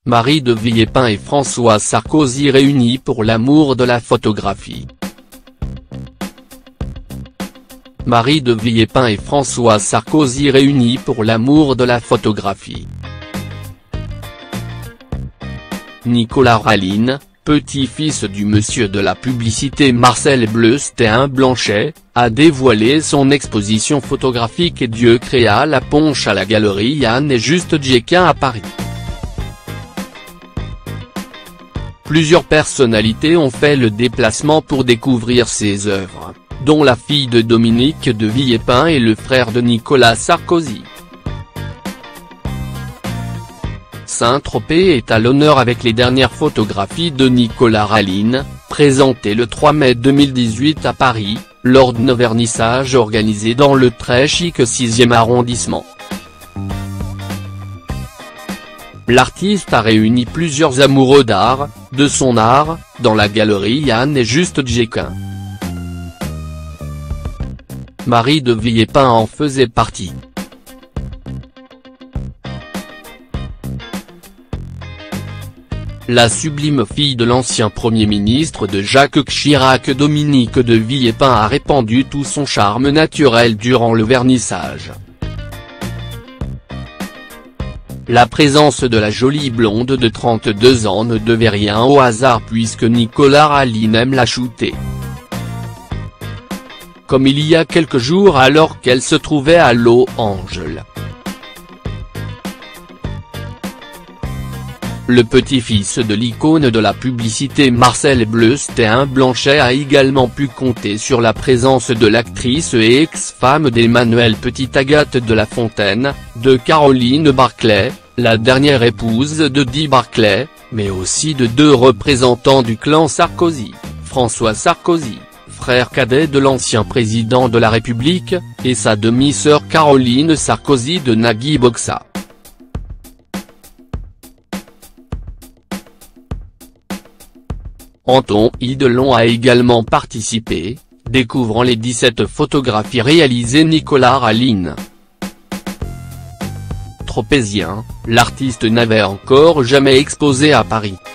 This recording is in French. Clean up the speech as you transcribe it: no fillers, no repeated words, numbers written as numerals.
Marie de Villepin et François Sarkozy réunis pour l'amour de la photographie. Marie de Villepin et François Sarkozy réunis pour l'amour de la photographie. Nicolas Raline, petit-fils du monsieur de la publicité Marcel Bleustin-Blanchet, a dévoilé son exposition photographique Et Dieu créa la Ponche à la galerie Yann et Juste Djequin à Paris. Plusieurs personnalités ont fait le déplacement pour découvrir ses œuvres, dont la fille de Dominique de Villepin et le frère de Nicolas Sarkozy. Saint-Tropez est à l'honneur avec les dernières photographies de Nicolas Raline, présentées le 3 mai 2018 à Paris, lors d'un vernissage organisé dans le très chic 6e arrondissement. L'artiste a réuni plusieurs amoureux d'art, de son art, dans la galerie Yann et Juste Djequin. Marie de Villepin en faisait partie. La sublime fille de l'ancien Premier ministre de Jacques Chirac, Dominique de Villepin, a répandu tout son charme naturel durant le vernissage. La présence de la jolie blonde de 32 ans ne devait rien au hasard puisque Nicolas Raline aime la shooter. Comme il y a quelques jours alors qu'elle se trouvait à Los Angeles. Le petit-fils de l'icône de la publicité Marcel Bleustin-Blanchet a également pu compter sur la présence de l'actrice et ex-femme d'Emmanuel Petit-Agathe de La Fontaine, de Caroline Barclay, la dernière épouse de Guy Barclay, mais aussi de deux représentants du clan Sarkozy, François Sarkozy, frère cadet de l'ancien président de la République, et sa demi-sœur Caroline Sarkozy de Nagui Boxa. Anton Hidelon a également participé, découvrant les 17 photographies réalisées Nicolas Raline. Tropézien, l'artiste n'avait encore jamais exposé à Paris.